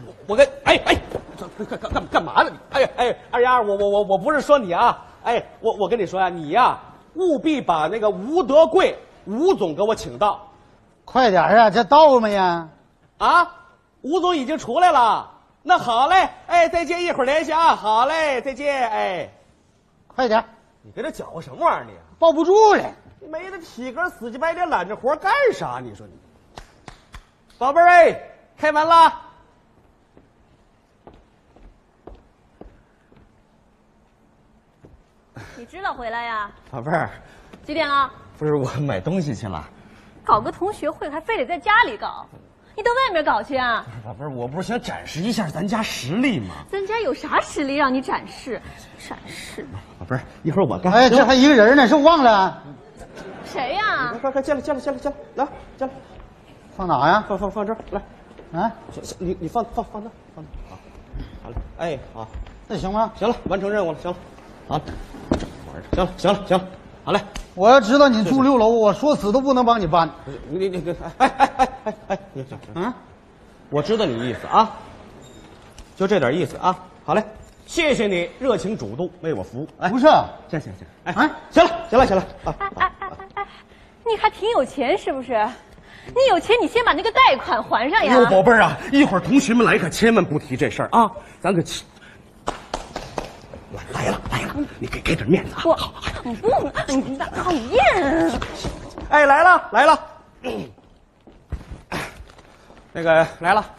我跟干嘛呢你？二丫，我不是说你啊，我跟你说呀，你呀务必把那个吴德贵吴总给我请到， 快点啊，这到没呀？ 啊，吴总已经出来了。那好嘞，再见，一会儿联系啊。好嘞，再见， 快点！ 你跟这搅和什么玩意儿你？ 抱不住了， 你没得体格死乞白赖揽着活干啥？你说你，宝贝儿开门了。 你知道回来呀？ 宝贝儿， 几点了？ 不是我买东西去了。 搞个同学会还非得在家里搞，你到外面搞去啊？ 宝贝儿，我不是想展示一下咱家实力吗？ 咱家有啥实力让你展示？展示？ 宝贝儿，一会儿我干。 这还一个人呢，是忘了？ 谁呀？ 快，进来，来，进来。 放哪呀？ 放这儿来。 啊， 你放那，好了，好， 那行吗？ 行了，完成任务了，行了，好，行了，好嘞。 我要知道你住6楼，我说死都不能帮你搬。 你，你我知道你意思啊，就这点意思啊。好嘞，谢谢你热情主动为我服务。 不是， 行，行了啊。 你还挺有钱是不是？你有钱，你先把那个贷款还上呀。 宝贝儿啊，一会儿同学们来可千万不提这事儿啊，咱可来了，你给点面子啊！ 你不，你讨厌！ 来了，那个来了。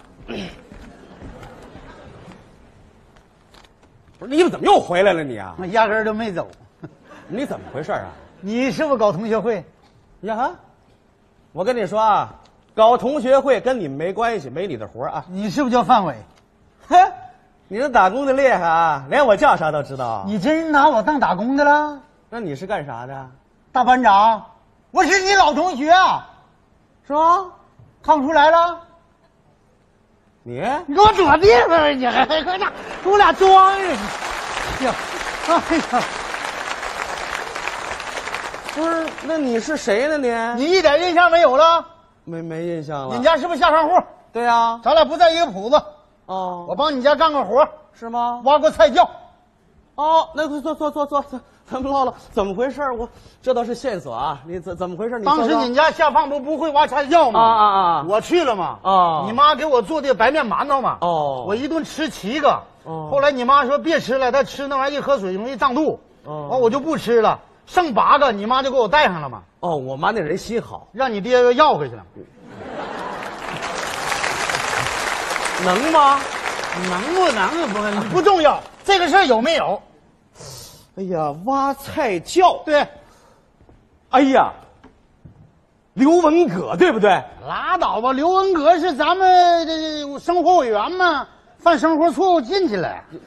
不是你们怎么又回来了你啊？ 我压根儿就没走。 你怎么回事啊？ 你是不是搞同学会？ 呀，我跟你说啊，搞同学会跟你们没关系，没你的活啊。 你是不是叫范伟？ 嘿，你这打工的厉害啊，连我叫啥都知道。 你真拿我当打工的了？ 那你是干啥的？ 大班长，我是你老同学啊， 是吗？ 看不出来了？ 你给我躲地方！你还快点，给我俩装上！哎呀， 不是，那你是谁呢你？ 你一点印象没有了？ 没印象了。 你家是不是下商户？ 对呀。 咱俩不在一个铺子。 哦。 我帮你家干个活， 是吗？ 挖过菜窖。 哦，那坐，咱们唠唠怎么回事？这倒是线索啊！你怎么回事？你当时你家下放不会挖菜窖吗？ 啊！ 我去了嘛。 啊！ 你妈给我做的白面馒头嘛。 哦。 我一顿吃7个。 哦。 后来你妈说别吃了，她吃那玩意儿一喝水容易胀肚。哦。完我就不吃了，剩8个，你妈就给我带上了嘛。 哦，我妈那人心好， 让你爹要回去了。 能吗？ 能不能不重要，这个事儿有没有？ 哎呀，挖菜窖， 对。 哎呀，刘文革对不对？ 拉倒吧，刘文革是咱们这生活委员嘛，犯生活错误进去了。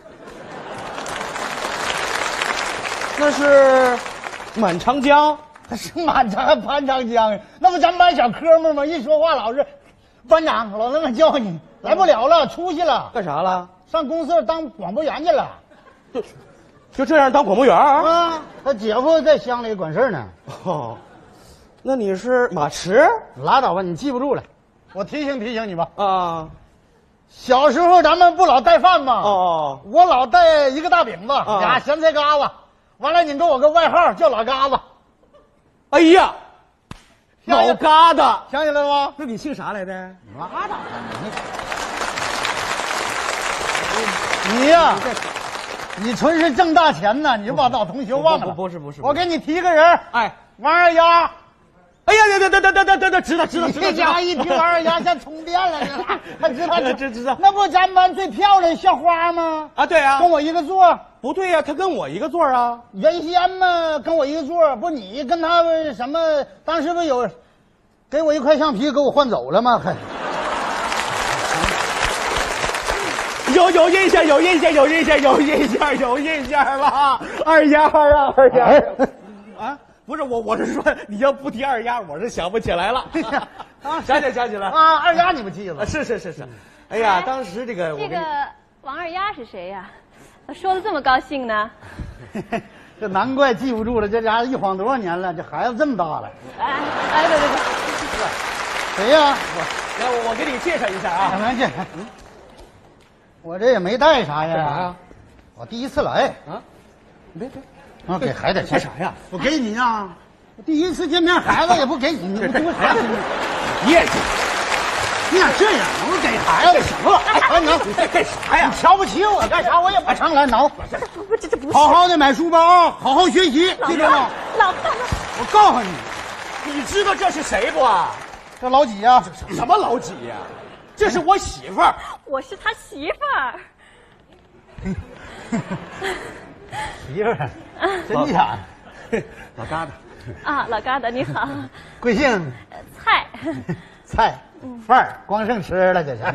那是满长江， 是满长潘长江，那不咱班小科目吗？一说话老是班长，老那么叫你，来不了了，出去了。 干啥了？ 上公司当广播员去了。 就这样当广播员啊？他姐夫在乡里管事呢。 哦，那你是马驰？ 拉倒吧，你记不住了。我提醒你吧。 啊， 小时候咱们不老带饭吗？ 哦， 我老带一个大饼子，俩咸菜嘎子。完了，你给我个外号叫老嘎子。 哎呀，老疙瘩， 想起来了吗？ 那你姓啥来着？ 拉倒吧你呀，你纯是挣大钱呢，你就把老同学忘了。 不是， 我给你提个人，王二丫。 哎呀，得，知道。 这家伙一提王二丫像充电了，他知道。 那不咱班最漂亮校花吗？ 啊，对啊， 跟我一个座。 不对呀，他跟我一个座啊。 原先嘛，跟我一个座，不你跟他什么？当时不有给我一块橡皮，给我换走了吗？还。 有印象了，二丫啊！不是我是说你要不提二丫，我是想不起来了。想起来啊！二丫你不记得？ 是。哎呀，当时这个王二丫是谁呀？说的这么高兴呢？ 这难怪记不住了，这家伙一晃多少年了，这孩子这么大了。 对。 谁呀？ 来，我给你介绍一下啊。 来介绍。 我这也没带啥呀。 干啥呀？ 我第一次来啊，别， 啊，给孩子干啥呀？ 我给你啊，我第一次见面，孩子也不给你，你多啥心？ 业绩， 你咋这样？我给孩子什么了？哎， 你在干啥呀你？瞧不起我干啥？我也不常来挠。 这不是好好的买书包啊，好好学习，记住吗？ 老范， 我告诉你， 你知道这是谁不啊？ 这老几呀？ 什么老几呀？这是我媳妇儿。 我是他媳妇儿。 媳妇儿，真假？ 老疙瘩。 啊，老疙瘩你好。 贵姓？ 菜。 菜饭儿，光剩吃了，这是。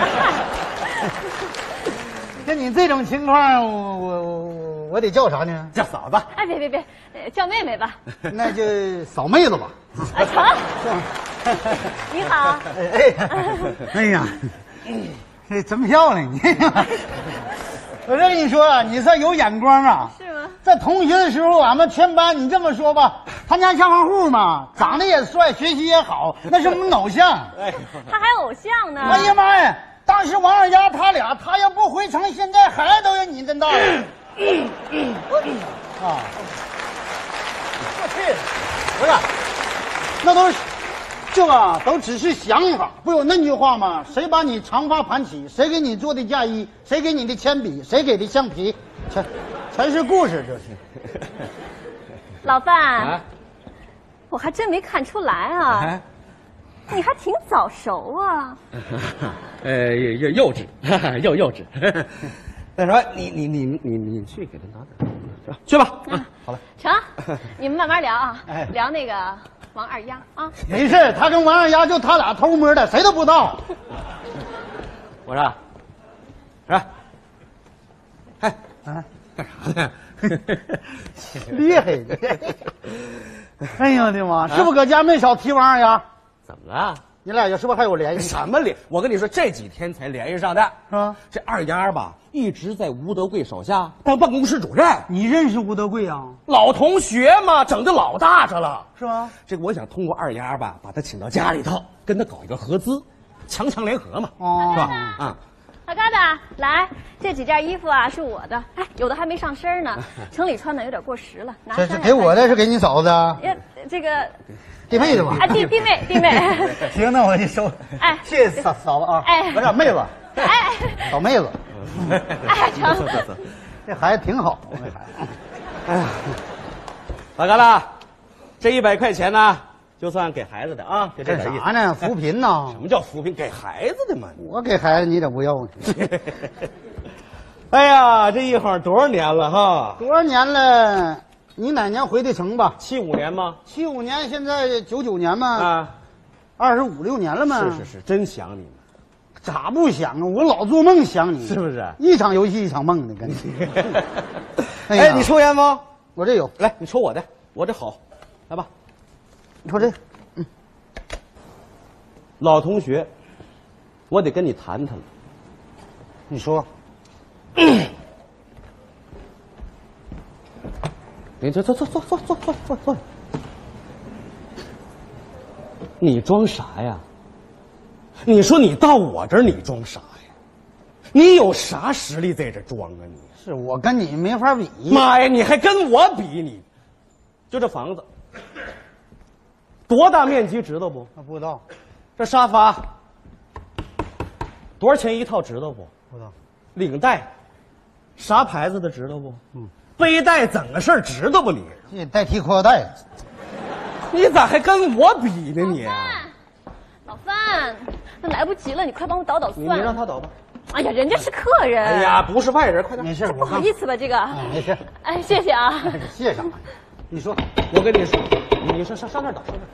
像你这种情况，我得叫啥呢？ 叫嫂子。 哎，别，叫妹妹吧。 那就嫂妹子吧。 啊，成。你好。 哎呀，真漂亮你！我这跟你说，你算有眼光啊。 是吗？ 在同学的时候，俺们全班，你这么说吧，他家小房户嘛，长得也帅，学习也好，那是我们偶像。 他还偶像呢。 哎呀妈呀！当时王二丫他俩，他要不回城，现在孩子都有你这大了。啊！我去，不是，那都是，这个都只是想法。不有那句话吗？谁把你长发盘起？谁给你做的嫁衣？谁给你的铅笔？谁给的橡皮？全是故事，这是。 老范， 啊， 我还真没看出来啊。你还挺早熟啊。 幼稚，幼稚。那什么，你去给他拿点，去吧。好了， 成，你们慢慢聊啊。 哎聊那个王二丫啊。 没事，他跟王二丫就他俩偷摸的，谁都不知道。 我说，哎， 啊， 干啥呢？ 厉害！哎呦我的妈，是不是搁家没少提王二丫？ 怎么了？ 你俩是不是还有联系？ 什么联？我跟你说，这几天才联系上的。 是吧？ 这二丫吧，一直在吴德贵手下当办公室主任。 你认识吴德贵啊？ 老同学嘛，整的老大着了。 是吗？ 这个我想通过二丫吧，把他请到家里头，跟他搞一个合资，强强联合嘛， 哦， 是吧？啊， 老疙瘩，来，这几件衣服啊是我的，哎，有的还没上身呢，城里穿的有点过时了，拿这上是给我的，是给你嫂子啊？ 这个弟妹的吧？ 啊，弟妹， 行，那我就收。 哎谢谢嫂子啊。 哎不是妹子， 哎， 嫂妹子， 哎，成， 这孩子挺好，这孩子。 哎呀，老疙瘩，这100块钱呢，就算给孩子的啊，就这干点意思啥。呢？扶贫呐什？么叫扶贫？给孩子的嘛。 我给孩子，你咋不要呢？ 哎呀，这一晃多少年了哈多少年了？你哪年回的城吧 ？75年吗？ 75年，现在99年嘛， 啊， 25、6年了嘛。 是，真想你们， 咋不想啊？我老做梦想你， 是不是？ 一场游戏一场梦的，跟你。哎呀哎，你抽烟吗？ 我这有， 来，你抽我的，我这好，来吧。 你瞅这， 老同学，我得跟你谈谈了。 你说， 你坐。你装啥呀？你说你到我这儿，你装啥呀？你有啥实力在这装啊你？ 是我跟你没法比。 妈呀，你还跟我比你？就这房子，多大面积知道不？ 不知道， 这沙发多少钱一套知道不？ 不知道。 领带啥牌子的知道不？背带怎个事儿知道不你？ 这代替裤腰带。 你咋还跟我比呢你？ 老范，那来不及了，你快帮我倒你蒜。 让他倒吧。 哎呀，人家是客人。 哎呀，不是外人，快点。 没事， 不好意思吧这个？ 没事。 哎，谢谢啊。 谢啥？你说， 我跟你说，你上那儿倒，上那儿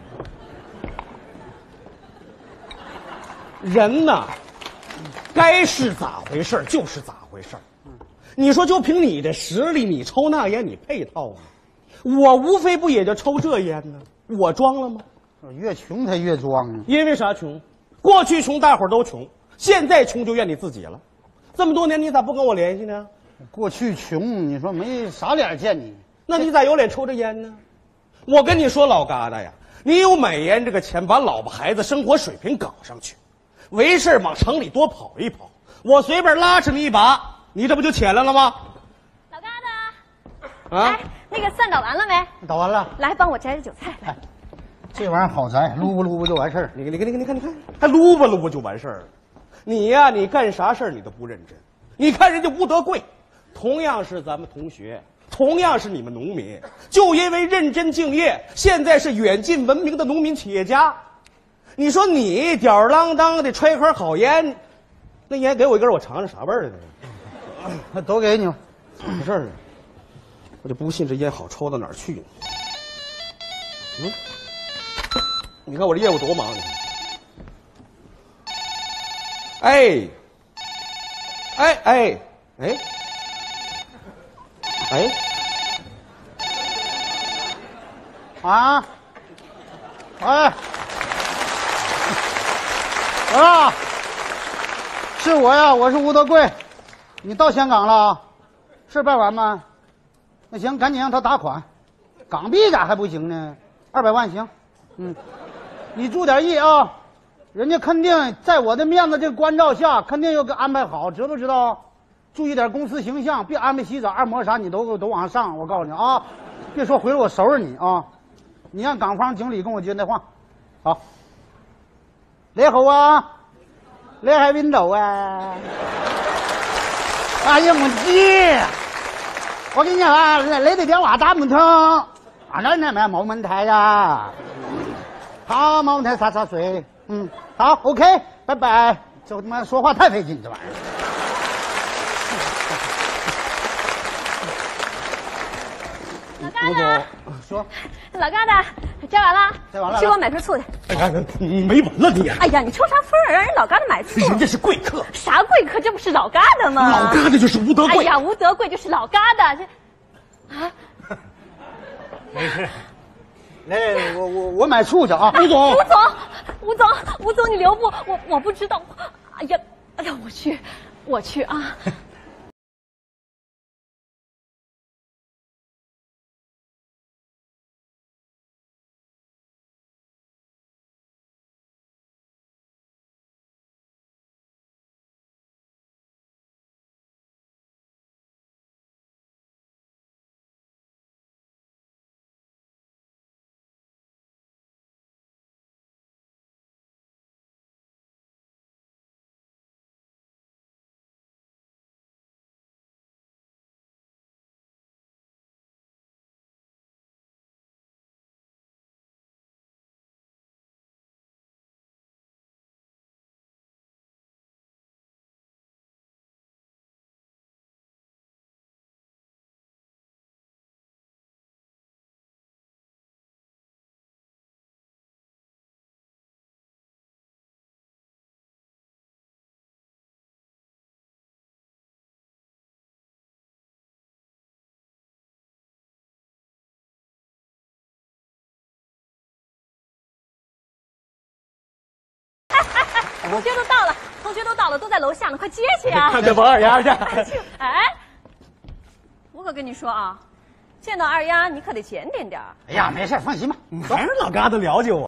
倒。人呐，该是咋回事就是咋回事。你说就凭你的实力，你抽那烟你配套吗？我无非不也就抽这烟呢，我装了吗？ 越穷他越装啊。 因为啥穷？过去穷大伙儿都穷，现在穷就怨你自己了。这么多年你咋不跟我联系呢？ 过去穷，你说没啥脸见你。 那你咋有脸抽着烟呢？我跟你说，老疙瘩呀，你有买烟这个钱，把老婆孩子生活水平搞上去，没事往城里多跑一跑， 我随便拉扯你一把，你这不就起来了吗？ 老疙瘩， 啊哎，那个蒜捣完了没？ 捣完了， 来帮我摘摘韭菜来。 这玩意儿好摘，撸吧撸吧就完事儿。 你看，还撸吧撸吧就完事儿了。你呀，你干啥事儿你都不认真。你看人家吴德贵，同样是咱们同学，同样是你们农民，就因为认真敬业，现在是远近闻名的农民企业家。你说你吊儿郎当的揣盒好烟，那烟给我一根，我尝尝啥味儿的？ 都给你吧。 没事儿，我就不信这烟好抽到哪儿去。你看我这业务多忙，你看。 啊！哎！啊！是我呀，我是吴德贵。你到香港了？是办完吗？那行，赶紧让他打款。港币咋还不行呢？200万行。你注点意啊，人家肯定在我的面子这个关照下，肯定要给安排好，知不知道？注意点公司形象，别安排洗澡、按摩啥，你都往上上。我告诉你啊，别说回来我收拾你啊！你让港方经理跟我接电话。好。你好啊，你喺邊度啊？哎呀，唔知。我跟你講啊，你哋電話打唔通，啊，那咪冇問題啊。好，冇問題，灑水。好 ，OK， 拜拜。这他妈说话太费劲，这玩意儿。 老疙瘩， 说， 老疙瘩，摘完了， 摘完了， 去给我买瓶醋去。 哎呀，你没完了你！ 哎呀，你抽啥风儿？让人老疙瘩买醋？ 人家是贵客， 啥贵客？这不是老疙瘩吗？ 老疙瘩就是吴德贵。 哎呀，吴德贵就是老疙瘩，这啊。 没事。来，我买醋去啊， 吴总， 吴总，你留步，我不知道。哎呀，我去啊。同学都到了，都在楼下呢，快接去啊！ 看见王二丫去。 哎，我可跟你说啊，见到二丫你可得检点点。 哎呀，没事，放心吧。 还是老疙瘩了解我。